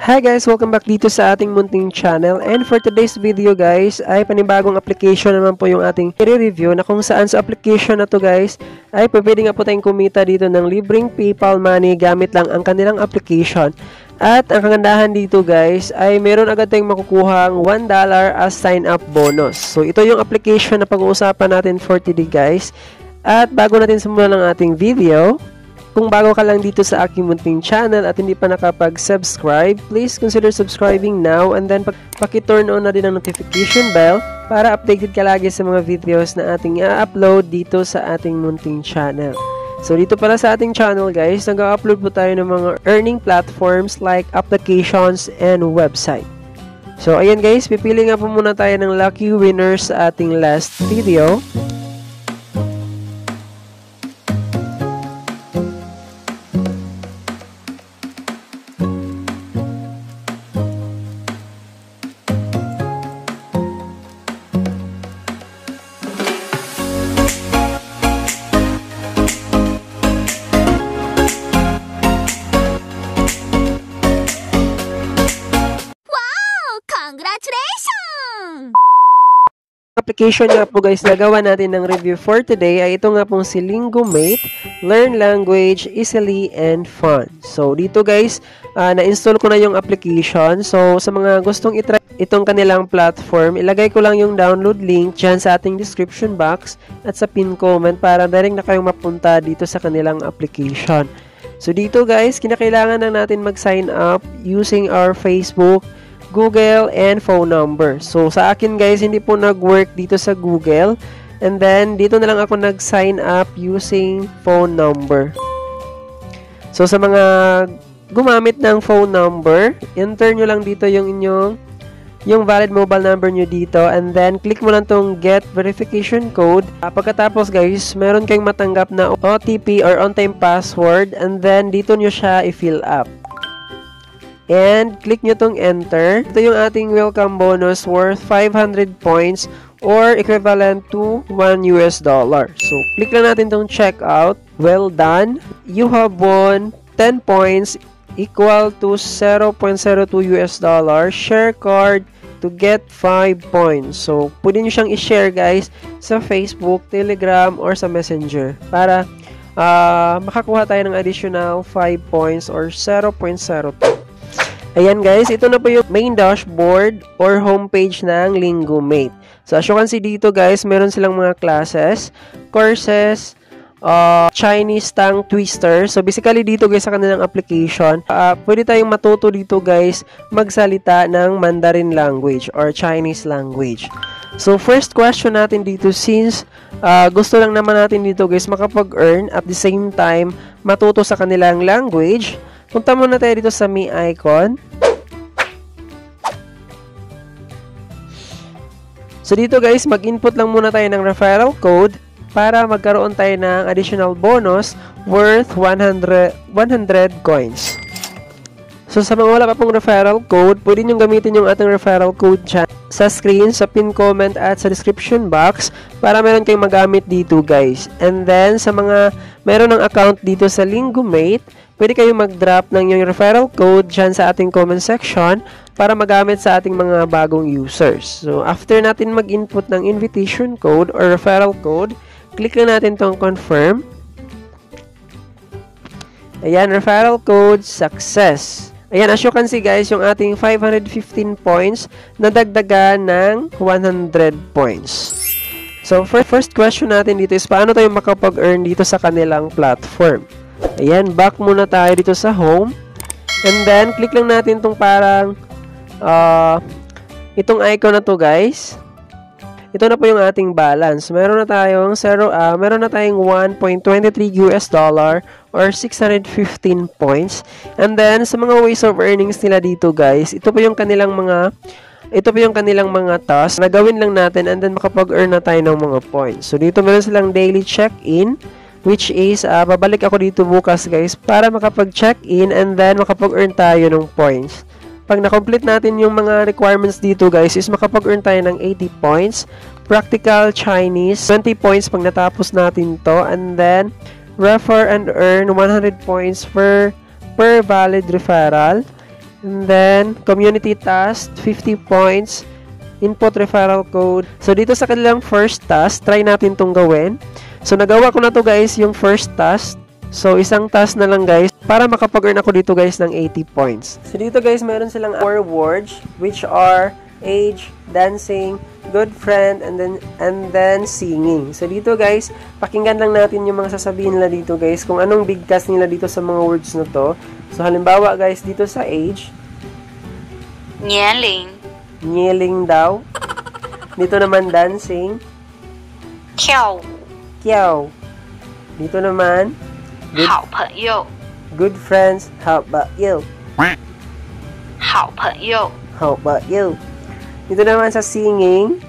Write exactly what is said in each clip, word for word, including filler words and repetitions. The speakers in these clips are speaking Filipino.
Hi guys! Welcome back dito sa ating munting channel, and for today's video guys ay panibagong application naman po yung ating i-review, na kung saan sa application na to guys ay pwede nga po tayong kumita dito ng libreng PayPal money gamit lang ang kanilang application. At ang kagandahan dito guys ay meron agad tayong makukuhang one dollar as sign up bonus. So ito yung application na pag-uusapan natin for today guys. At bago natin simulan ang ating video, kung bago ka lang dito sa aking munting channel at hindi pa nakapag-subscribe, please consider subscribing now, and then paki-turn on na din ang notification bell para updated ka lagi sa mga videos na ating i-upload dito sa ating munting channel. So dito pala sa ating channel guys, nag-upload po tayo ng mga earning platforms like applications and website. So ayan guys, pipili nga po muna tayo ng lucky winners sa ating last video. Congratulations! Application nga po guys na gawa natin ng review for today ay ito nga pong si Lingomate. Learn language easily and fun. So dito guys, uh, na-install ko na yung application. So sa mga gustong itry itong kanilang platform, ilagay ko lang yung download link dyan sa ating description box at sa pin comment para direct na kayong mapunta dito sa kanilang application. So dito guys, kinakailangan na natin mag-sign up using our Facebook, Google, and phone number. So, sa akin guys, hindi po nag-work dito sa Google. And then, dito na lang ako nag-sign up using phone number. So, sa mga gumamit ng phone number, enter nyo lang dito yung inyong yung valid mobile number nyo dito. And then, click mo lang tong get verification code. Uh, pagkatapos guys, meron kayong matanggap na O T P or on-time password. And then, dito nyo siya i-fill up. And click nyo tong enter. Ito yung ating welcome bonus worth five hundred points or equivalent to one U S dollar. So, click lang natin tong checkout. Well done. You have won ten points equal to zero point zero two U S dollar. Share card to get five points. So, pwede nyo siyang i-share guys sa Facebook, Telegram, or sa Messenger para uh, makakuha tayo ng additional five points or zero point zero two. Ayan guys, ito na po yung main dashboard or homepage ng Lingomate. So as you can see dito guys, meron silang mga classes, courses, uh, Chinese tongue twister. So basically dito guys sa kanilang application, uh, pwede tayong matuto dito guys magsalita ng Mandarin language or Chinese language. So first question natin dito, since uh, gusto lang naman natin dito guys makapag-earn at the same time matuto sa kanilang language, punta muna tayo dito sa me icon. So dito guys, mag-input lang muna tayo ng referral code para magkaroon tayo ng additional bonus worth one hundred coins. So sa mga wala pa pong referral code, pwede nyo gamitin yung ating referral code dyan sa screen, sa pin comment at sa description box para meron kayong magamit dito guys. And then sa mga meron ng account dito sa Lingomate, pwede kayong mag-drop ng yung referral code dyan sa ating comment section para magamit sa ating mga bagong users. So, after natin mag-input ng invitation code or referral code, click lang natin tong confirm. Ayan, referral code, success. Ayan, as you can see guys, yung ating five hundred fifteen points nadagdagan ng one hundred points. So, first question natin dito is paano tayo makapag-earn dito sa kanilang platform. Ayan, back muna tayo dito sa home. And then, click lang natin itong parang uh, itong icon na to guys. Ito na po yung ating balance. Meron na tayong zero, uh, meron na tayong one point two three U S dollar or six hundred fifteen points. And then, sa mga ways of earnings nila dito guys, ito po yung kanilang mga ito po yung kanilang mga tasks na gawin lang natin and then makapag-earn na tayo ng mga points. So, dito meron silang daily check-in, which is, uh, babalik ako dito bukas guys para makapag-check-in and then makapag-earn tayo ng points. Pag na-complete natin yung mga requirements dito guys, is makapag-earn tayo ng eighty points. Practical Chinese, twenty points pag natapos natin to. And then, refer and earn one hundred points per, per valid referral. And then, community task, fifty points. Input referral code. So, dito sa kanilang first task, try natin itong gawin. So, nagawa ko na to guys, yung first task. So, isang task na lang guys, para makapag-earn ako dito guys ng eighty points. So, dito guys, meron silang four words, which are age, dancing, good friend, and then and then singing. So, dito guys, pakinggan lang natin yung mga sasabihin nila dito guys, kung anong bigkas nila dito sa mga words na to. So, halimbawa guys, dito sa age, 年龄 Nyeling daw. Dito naman, dancing. 跳舞 Kiao. Dito naman, good, 好朋友 good friends. How about you? 好朋友 How about you? Dito naman sa singing.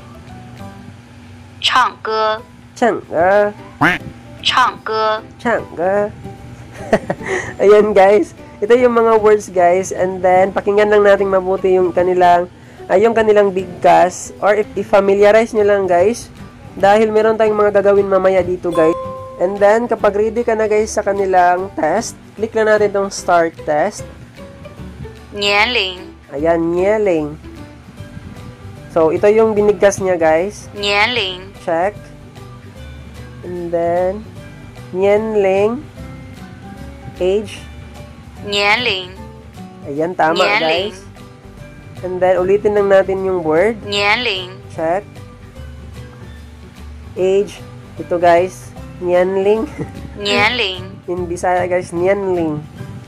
唱歌 Changga. 唱歌 Changga. Ayan guys. Ito yung mga words guys. And then, pakinggan lang natin mabuti yung kanilang ay yung kanilang bigkas, or if i-familiarize nyo lang guys, dahil meron tayong mga gagawin mamaya dito guys. And then, kapag ready ka na guys sa kanilang test, click lang natin itong start test. 年龄 Ayan, nyeling. So, ito yung binigkas niya guys. 年龄 Check. And then, nyenling. Age. 年龄 Ayan, tama Nyeling. guys. And then, ulitin lang natin yung word. 年龄 Check. Age. Ito guys. Nyanling. 年龄 In Bisaya guys, nyanling.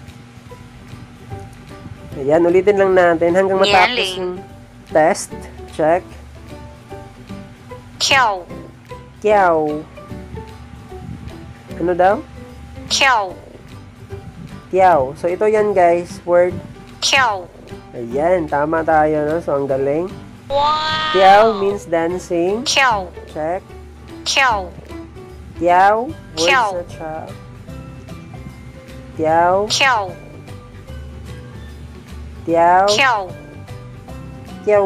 Ayan, ulitin lang natin hanggang matapos Nyanling. yung test. Check. 跳舞 Kiao. Ano daw? 跳舞 Kiao. So, ito yan guys. Word. 跳舞 Ayan, tama tayo, no? So, ang galing. 哇 Kiao means dancing. 跳舞 Check. 跳舞 Kiao. Words Kiao. na siya. Kiao. 跳舞 Kiao. 跳舞 Kiao.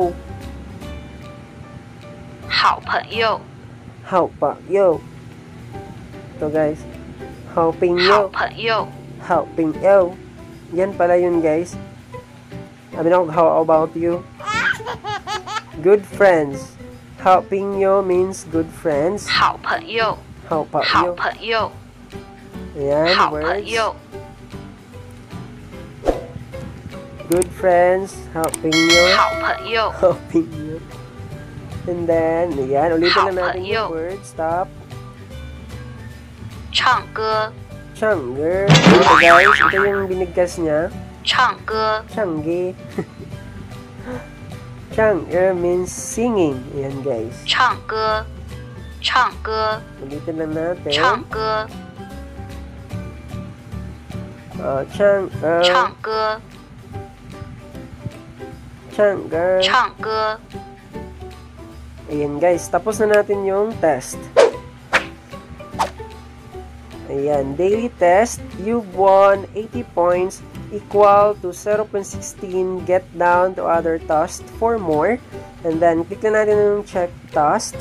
好朋友 How about you? Ito guys. Helping 好 you. 朋友 Helping you. Yan pala yun guys. Sabi na ko, how about you? Good friends. Helping you means good friends. 好朋友 How about 好 you? 朋友 Ayan, 好朋 words. 友 Good friends. Helping you. 好朋友 Helping you. And then, ayan, ulitin lang natin yung 好朋友 word. Stop. 唱歌 Changger. Ito guys, ito yung binigkas niya. 唱歌 Changi. Changger means singing. Ayan guys. 唱歌唱歌 Ulitin lang natin. 唱歌 Uh, chang, uh, 唱歌 Changger. 唱歌 Ayan guys, tapos na natin yung test. Ayan, daily test. You've won eighty points equal to zero point one six. Get down to other task for more. And then, click na natin yung check task.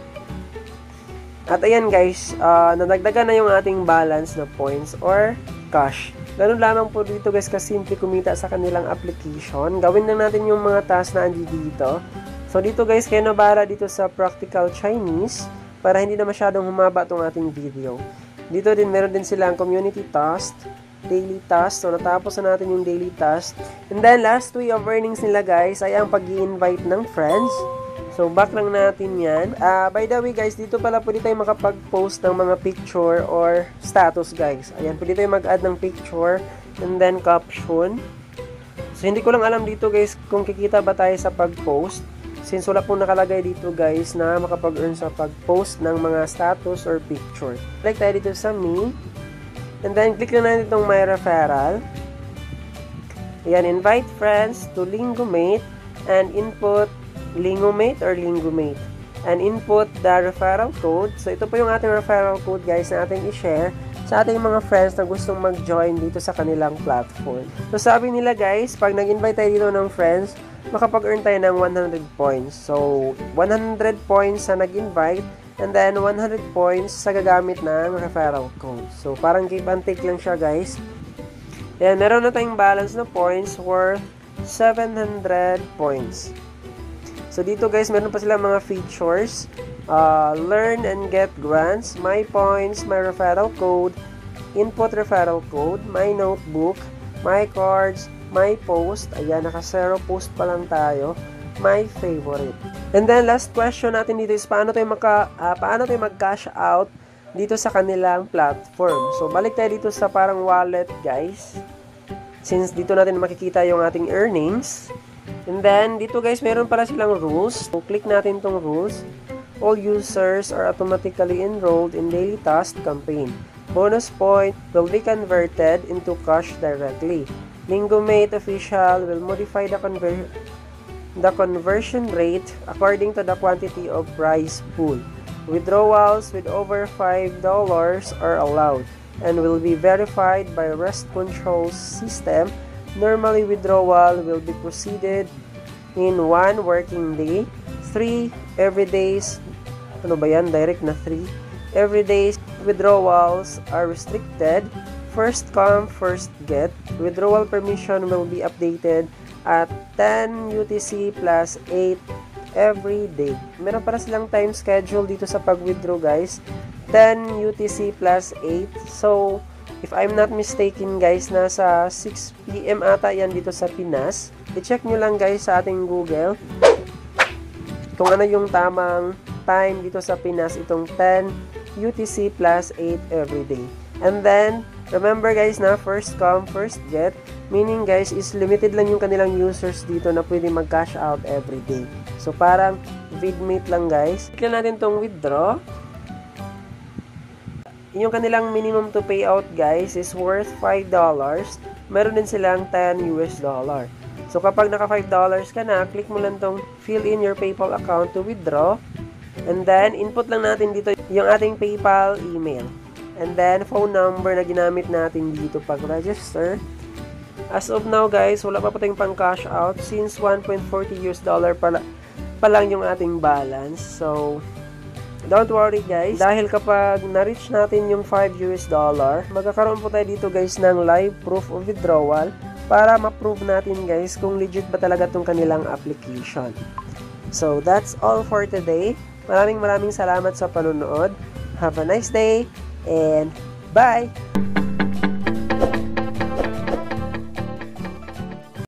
At ayan guys, uh, nadagdagan na yung ating balance na points or cash. Ganun lamang po dito guys kasimple kumita sa kanilang application. Gawin lang natin yung mga task na andi dito. So dito guys, kayo nabara dito sa Practical Chinese para hindi na masyadong humaba tong ating video. Dito din meron din silang community task, daily task. So natapos na natin yung daily task. And then last way of earnings nila guys ay ang pag-i-invite ng friends. So back lang natin yan. Uh, by the way guys, dito pala pwede tayo makapag-post ng mga picture or status guys. Ayan, pwede tayo mag-add ng picture and then caption. So hindi ko lang alam dito guys kung kikita ba tayo sa pag-post. Since wala pong nakalagay dito guys na makapag-earn sa pag-post ng mga status or picture. Like tayo dito sa me. And then click na natin itong my referral. Ayan, invite friends to Lingomate and input Lingomate or Lingomate. And input the referral code. So ito po yung ating referral code guys na ating i-share sa ating mga friends na gustong mag-join dito sa kanilang platform. So sabi nila guys, pag nag-invite tayo dito ng friends, makapag-earn tayo ng one hundred points. So, one hundred points sa nag-invite and then one hundred points sa gagamit ng referral code. So, parang give and take lang siya guys. Ayan, meron na tayong balance na points worth seven hundred points. So, dito guys, meron pa silang mga features. Uh, learn and get grants, my points, my referral code, input referral code, my notebook, my cards, my post. Ayan, naka zero post pa lang tayo. My favorite. And then, last question natin dito is paano tayo, maka, uh, paano tayo mag-cash out dito sa kanilang platform. So, balik tayo dito sa parang wallet, guys. Since dito natin makikita yung ating earnings. And then, dito guys, meron pala silang rules. So, click natin tong rules. All users are automatically enrolled in Daily Task campaign. Bonus point will be converted into cash directly. Lingomate official will modify the, conver the conversion rate according to the quantity of prize pool. Withdrawals with over five dollars are allowed and will be verified by REST control system. Normally, withdrawal will be proceeded in one working day. three every days. Ano ba yan? Direct na three. Every days withdrawals are restricted. First come, first get. Withdrawal permission will be updated at ten U T C plus eight every day. Meron para silang time schedule dito sa pag-withdraw guys. ten U T C plus eight. So, if I'm not mistaken guys, nasa six P M ata yan dito sa Pinas. I-check nyo lang guys sa ating Google kung ano yung tamang time dito sa Pinas, itong ten U T C plus eight every day. And then, remember guys na first come, first get. Meaning guys, is limited lang yung kanilang users dito na pwede mag-cash out every day. So, parang vidmate lang guys. Click natin tong withdraw. Yung kanilang minimum to pay out guys is worth five dollars. Meron din silang ten U S dollar. So, kapag naka five dollars ka na, click mo lang tong fill in your PayPal account to withdraw. And then, input lang natin dito yung ating PayPal email. And then, phone number na ginamit natin dito pag-register. As of now guys, wala pa pa tayong pang cash out since one point four zero U S dollar pa, pa lang yung ating balance. So, don't worry guys. Dahil kapag na-reach natin yung five U S dollar, magkakaroon po tayo dito guys ng live proof of withdrawal para ma-prove natin guys kung legit ba talaga itong kanilang application. So, that's all for today. Maraming maraming salamat sa panonood. Have a nice day and bye!